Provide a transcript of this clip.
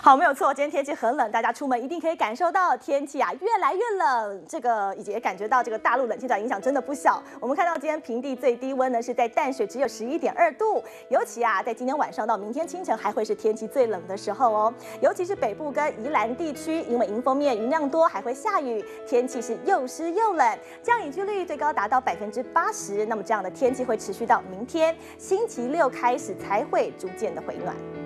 好，没有错，今天天气很冷，大家出门一定可以感受到天气啊越来越冷。也感觉到这个大陆冷气团影响真的不小。我们看到今天平地最低温呢是在淡水只有11.2度，尤其啊在今天晚上到明天清晨还会是天气最冷的时候哦。尤其是北部跟宜兰地区，因为迎风面云量多，还会下雨，天气是又湿又冷，降雨几率最高达到80%。那么这样的天气会持续到明天星期六开始才会逐渐的回暖。